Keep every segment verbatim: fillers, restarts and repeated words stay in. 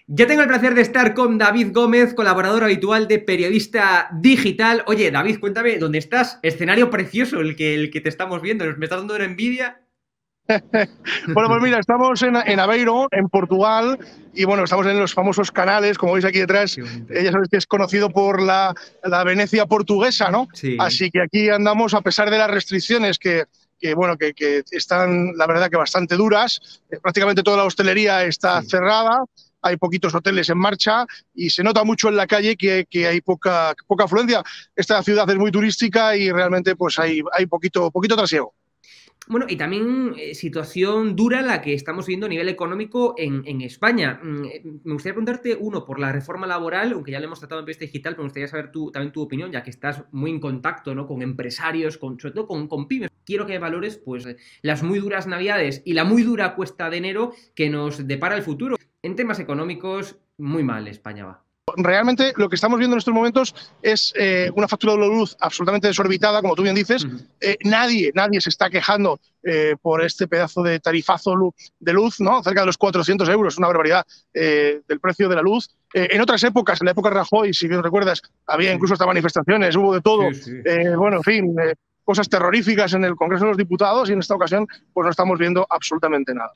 Ya tengo el placer de estar con David Gómez, colaborador habitual de Periodista Digital. Oye, David, cuéntame, ¿dónde estás? Escenario precioso el que, el que te estamos viendo. ¿Me estás dando una envidia? Bueno, pues mira, estamos en, en Aveiro, en Portugal, y bueno, estamos en los famosos canales, como veis aquí detrás, Qué bonito. eh, ya sabéis que es conocido por la, la Venecia portuguesa, ¿no? Sí. Así que aquí andamos a pesar de las restricciones que, que bueno, que, que están, la verdad, que bastante duras. Eh, prácticamente toda la hostelería está Sí. cerrada, hay poquitos hoteles en marcha y se nota mucho en la calle que, que hay poca, poca afluencia. Esta ciudad es muy turística y realmente pues hay, hay poquito, poquito trasiego. Bueno, y también eh, situación dura la que estamos viendo a nivel económico en, en España. Mm, eh, Me gustaría preguntarte, uno, por la reforma laboral, aunque ya lo hemos tratado en Periodista Digital, pero me gustaría saber tu, también tu opinión, ya que estás muy en contacto, ¿no?, con empresarios, con, sobre todo con, con pymes. Quiero que valores pues, eh, las muy duras navidades y la muy dura cuesta de enero que nos depara el futuro. En temas económicos, muy mal España va. Realmente lo que estamos viendo en estos momentos es eh, una factura de la luz absolutamente desorbitada, como tú bien dices. Uh -huh. Eh, nadie, nadie se está quejando eh, por este pedazo de tarifazo de luz, ¿no? Cerca de los cuatrocientos euros, una barbaridad eh, del precio de la luz. Eh, en otras épocas, en la época de Rajoy, si bien recuerdas, había Sí. incluso hasta manifestaciones, hubo de todo. Sí, sí. Eh, bueno, en fin, eh, cosas terroríficas en el Congreso de los Diputados y en esta ocasión pues no estamos viendo absolutamente nada.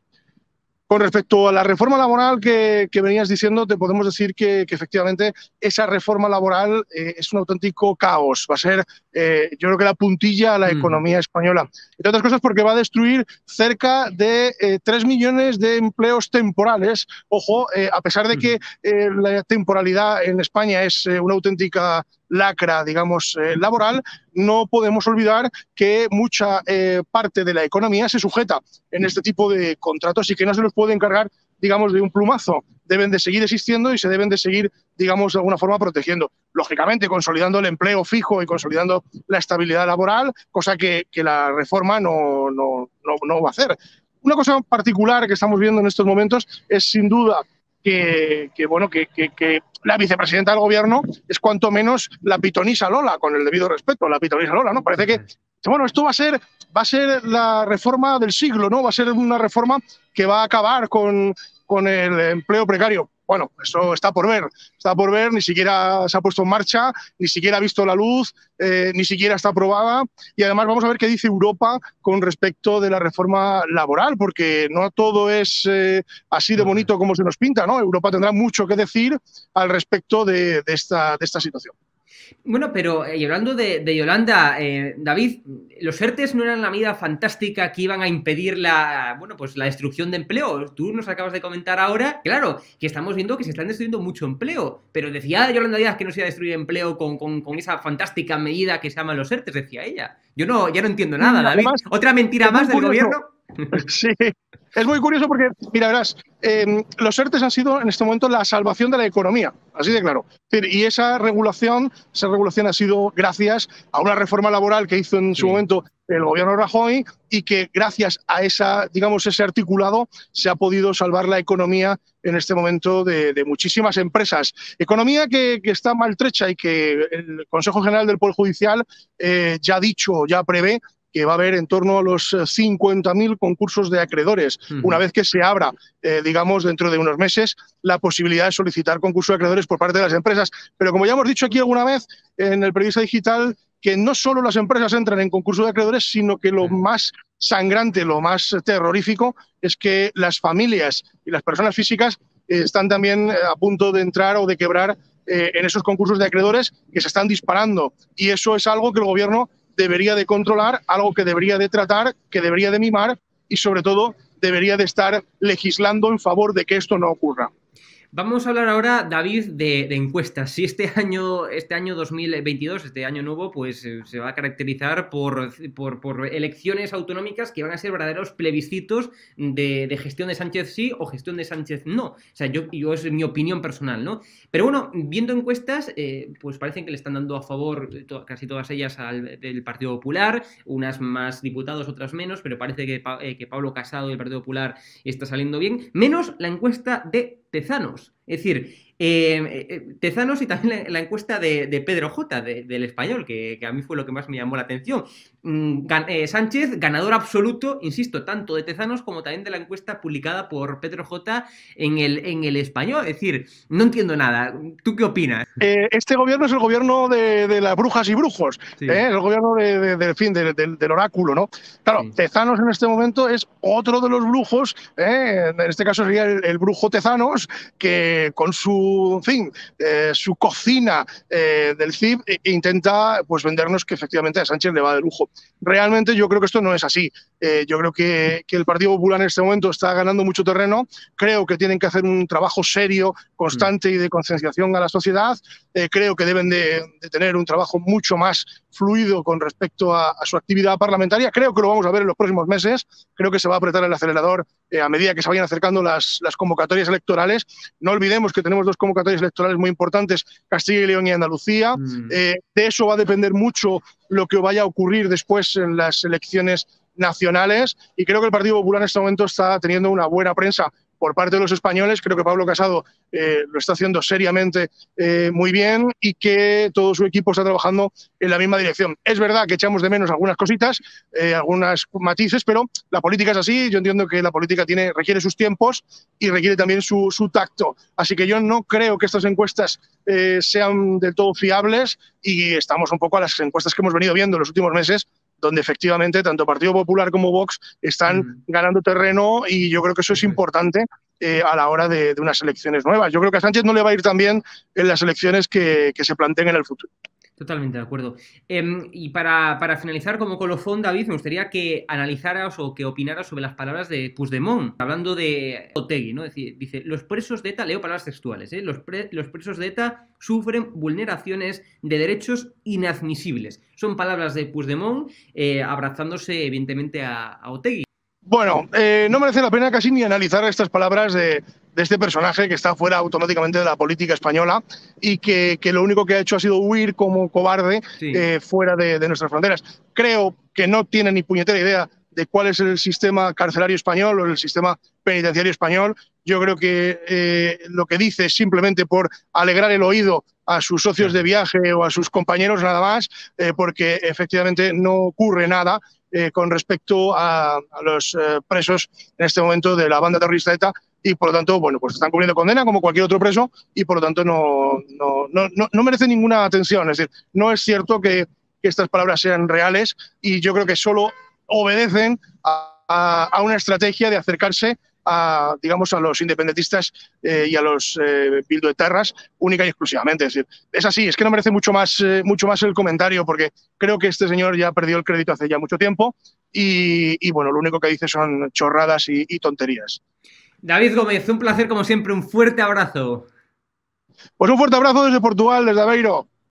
Con respecto a la reforma laboral que, que venías diciendo, te podemos decir que, que efectivamente esa reforma laboral eh, es un auténtico caos. Va a ser, eh, yo creo que la puntilla a la Uh-huh. economía española. Entre otras cosas porque va a destruir cerca de eh, tres millones de empleos temporales. Ojo, eh, a pesar de que eh, la temporalidad en España es eh, una auténtica lacra, digamos, eh, laboral, no podemos olvidar que mucha eh, parte de la economía se sujeta en este tipo de contratos y que no se los puede encargar, digamos, de un plumazo. Deben de seguir existiendo y se deben de seguir, digamos, de alguna forma protegiendo. Lógicamente, consolidando el empleo fijo y consolidando la estabilidad laboral, cosa que, que la reforma no, no, no, no va a hacer. Una cosa particular que estamos viendo en estos momentos es, sin duda, que, que, bueno, que, que, que la vicepresidenta del gobierno es cuanto menos la pitonisa Lola, con el debido respeto, la pitonisa Lola, ¿no? Parece que, bueno, esto va a ser, va a ser la reforma del siglo, ¿no? Va a ser una reforma que va a acabar con, con el empleo precario. Bueno, eso está por ver, está por ver, ni siquiera se ha puesto en marcha, ni siquiera ha visto la luz, eh, ni siquiera está aprobada. Y además vamos a ver qué dice Europa con respecto de la reforma laboral, porque no todo es eh, así de bonito como se nos pinta, ¿no? Europa tendrá mucho que decir al respecto de, de, esta, de esta situación. Bueno, pero eh, y hablando de, de Yolanda, eh, David, los ERTES no eran la medida fantástica que iban a impedir la, bueno, pues la destrucción de empleo. Tú nos acabas de comentar ahora, claro, que estamos viendo que se están destruyendo mucho empleo, pero decía Yolanda Díaz que no se iba a destruir empleo con, con, con esa fantástica medida que se llaman los ERTES, decía ella. Yo no, ya no entiendo nada, Y David. además, ¿Otra mentira es muy más del curioso. gobierno? Sí, es muy curioso porque, mira, verás, eh, los ERTES han sido en este momento la salvación de la economía, así de claro. Y esa regulación, esa regulación ha sido gracias a una reforma laboral que hizo en su Sí. momento el gobierno Rajoy y que gracias a esa, digamos, ese articulado se ha podido salvar la economía en este momento de, de muchísimas empresas. Economía que, que está maltrecha y que el Consejo General del Poder Judicial eh, ya ha dicho, ya prevé que va a haber en torno a los cincuenta mil concursos de acreedores, Uh-huh. una vez que se abra, eh, digamos, dentro de unos meses, la posibilidad de solicitar concurso de acreedores por parte de las empresas. Pero como ya hemos dicho aquí alguna vez en el Periodista Digital, que no solo las empresas entran en concurso de acreedores, sino que lo más sangrante, lo más terrorífico, es que las familias y las personas físicas eh, están también a punto de entrar o de quebrar eh, en esos concursos de acreedores que se están disparando. Y eso es algo que el gobierno debería de controlar, algo que debería de tratar, que debería de mimar y, sobre todo, debería de estar legislando en favor de que esto no ocurra. Vamos a hablar ahora, David, de, de encuestas. Si este año, este año dos mil veintidós, este año nuevo, pues eh, se va a caracterizar por, por, por elecciones autonómicas que van a ser verdaderos plebiscitos de, de gestión de Sánchez sí o gestión de Sánchez no. O sea, yo, yo es mi opinión personal, ¿no? Pero bueno, viendo encuestas, eh, pues parecen que le están dando a favor to, casi todas ellas al del Partido Popular, unas más diputados, otras menos, pero parece que, eh, que Pablo Casado del Partido Popular está saliendo bien, menos la encuesta de Tezanos. Es decir, eh, eh, Tezanos y también la, la encuesta de, de Pedro J, de, del Español, que, que, a mí fue lo que más me llamó la atención. Mm, gan, eh, Sánchez, ganador absoluto, insisto, tanto de Tezanos como también de la encuesta publicada por Pedro J en el, en el Español. Es decir, no entiendo nada. ¿Tú qué opinas? Eh, este gobierno es el gobierno de, de las brujas y brujos, Sí. ¿eh? El gobierno de, de, de, fin, de, de, del oráculo, ¿no? Claro, sí. Tezanos en este momento es otro de los brujos, ¿eh? En este caso sería el, el brujo Tezanos, que con su, en fin, eh, su cocina eh, del C I B eh, intenta pues vendernos que efectivamente a Sánchez le va de lujo. Realmente yo creo que esto no es así. Eh, yo creo que, que el Partido Popular en este momento está ganando mucho terreno. Creo que tienen que hacer un trabajo serio, constante y de concienciación a la sociedad. Eh, creo que deben de, de tener un trabajo mucho más fluido con respecto a, a su actividad parlamentaria. Creo que lo vamos a ver en los próximos meses. Creo que se va a apretar el acelerador eh, a medida que se vayan acercando las, las convocatorias electorales. No olvidemos que tenemos dos convocatorias electorales muy importantes, Castilla y León y Andalucía. Mm. Eh, de eso va a depender mucho lo que vaya a ocurrir después en las elecciones nacionales, y creo que el Partido Popular en este momento está teniendo una buena prensa por parte de los españoles. Creo que Pablo Casado eh, lo está haciendo seriamente eh, muy bien, y que todo su equipo está trabajando en la misma dirección. Es verdad que echamos de menos algunas cositas, eh, algunas matices, pero la política es así. Yo entiendo que la política tiene, requiere sus tiempos y requiere también su, su tacto. Así que yo no creo que estas encuestas eh, sean del todo fiables, y estamos un poco a las encuestas que hemos venido viendo en los últimos meses, donde efectivamente tanto Partido Popular como Vox están mm. ganando terreno, y yo creo que eso es importante eh, a la hora de, de unas elecciones nuevas. Yo creo que a Sánchez no le va a ir tan bien en las elecciones que, que se planteen en el futuro. Totalmente de acuerdo. Eh, y para, para finalizar, como colofón, David, me gustaría que analizaras o que opinaras sobre las palabras de Puigdemont, hablando de Otegi, ¿no? Dice, dice los presos de ETA, leo palabras textuales, ¿eh? los, pre, los presos de ETA sufren vulneraciones de derechos inadmisibles. Son palabras de Puigdemont eh, abrazándose, evidentemente, a, a Otegi. Bueno, eh, no merece la pena casi ni analizar estas palabras de, de este personaje que está fuera automáticamente de la política española, y que, que lo único que ha hecho ha sido huir como cobarde sí. eh, fuera de, de nuestras fronteras. Creo que no tiene ni puñetera idea de cuál es el sistema carcelario español o el sistema penitenciario español. Yo creo que eh, lo que dice es simplemente por alegrar el oído a sus socios de viaje o a sus compañeros, nada más, eh, porque efectivamente no ocurre nada eh, con respecto a, a los eh, presos en este momento de la banda terrorista ETA, y por lo tanto, bueno, pues están cumpliendo condena como cualquier otro preso, y por lo tanto no, no, no, no, no merece ninguna atención. Es decir, no es cierto que, que estas palabras sean reales, y yo creo que solo obedecen a, a, a una estrategia de acercarse a, digamos, a los independentistas eh, y a los eh, bilduetarras única y exclusivamente. Es decir, es así, es que no merece mucho más, eh, mucho más el comentario, porque creo que este señor ya perdió el crédito hace ya mucho tiempo, y, y bueno, lo único que dice son chorradas y, y tonterías. David Gómez, un placer como siempre, un fuerte abrazo. Pues un fuerte abrazo desde Portugal, desde Aveiro.